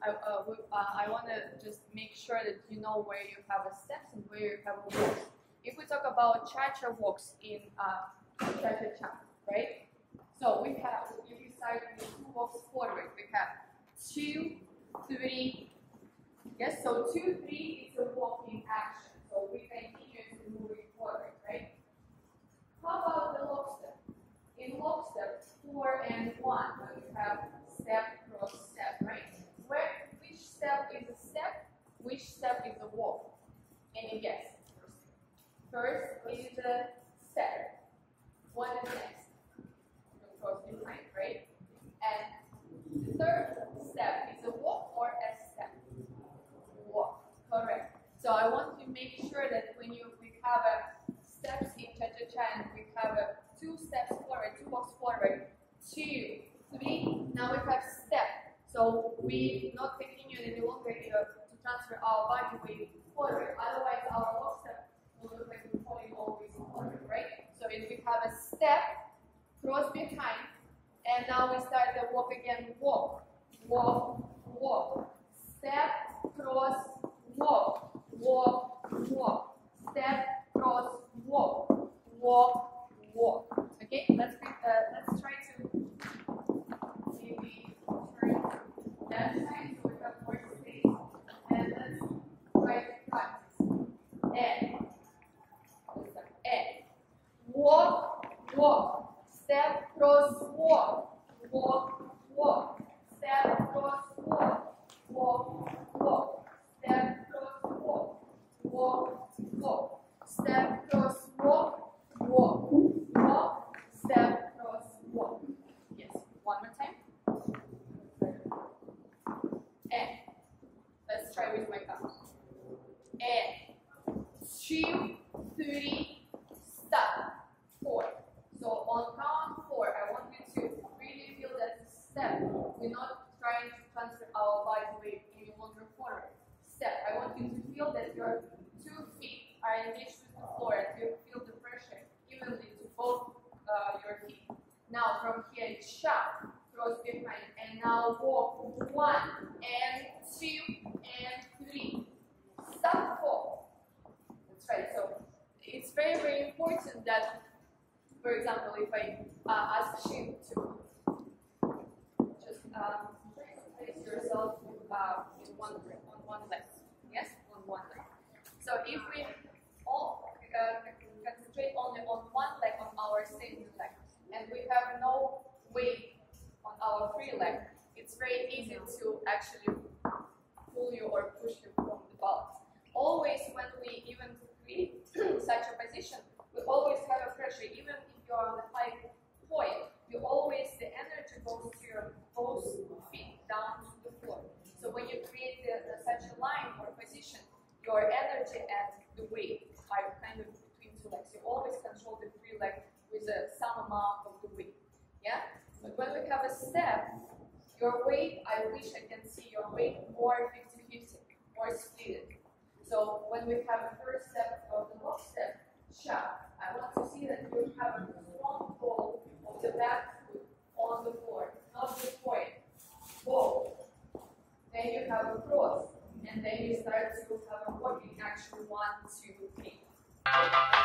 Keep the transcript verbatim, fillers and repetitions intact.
I, uh, we, uh, I want to just make sure that you know where you have a steps and where you have a walks. If we talk about cha-cha walks in uh, cha-cha-cha, right? So we have, if you start with two walks forward, we have two, three, yes, so two, three is a walk in action. So we continuously moving forward, right? How about the lockstep? In lockstep, four and one, we have step, cross, step, right? Where, which step is a step? Which step is a walk? Any guess? First is a step. What is next? The cross behind, right? And the third step is a walk or a step? Walk. Correct. So I want to make sure that when you we have a steps in cha-cha-cha and we have a two steps forward, two walks forward, two, three. Now we have step. So we not continue any longer here to transfer our body weight forward. Otherwise, our walk step will look like we're falling always forward, right? So if we have a step, cross behind, and now we start the walk again. Walk, walk, walk. Step, cross, walk, walk, walk. Step, cross, walk, walk, walk. Okay, let's uh, let's try to maybe turn that side so we have more space, and let's try to practice. And, and walk, walk. Step, cross, walk, walk, walk. Step, cross, walk, walk, walk. Step, cross, walk, walk, walk. Step, cross, walk, walk, walk. Step, cross, walk. Yes, one more time. And let's try with my count. And two, three, stop, four. So on count four, I want you to really feel that step. We're not trying to transfer our body weight any longer forward. Step. I want you to feel that your two feet are engaged with the floor and you feel the pressure evenly to both uh, your feet. Now from here, cha, cross behind, and now walk. One, and two, and three. Stop, four. That's right. So it's very, very important that, for example, if I uh, ask you to just um, place yourself uh, in one on one leg, yes, on one leg. So if we all uh, concentrate only on one leg, on our standing leg, and we have no weight on our free leg, it's very easy to actually pull you or push you from the balance. Always, when we even create such a position, we always have a pressure, even if you're on the high point, you always, the energy goes to your both feet down to the floor. So when you create the, the, such a line or position, your energy and the weight are kind of between two legs. You always control the free leg with a, some amount of the weight. Yeah? But when we have a step, your weight, I wish I can see your weight more fifty fifty, more split. So when we have a first step of the walk step, cha, I want to see that you have a strong hold of the back foot on the floor, not the point. Hold. Then you have a cross, and then you start to have a walking action. One, two, three.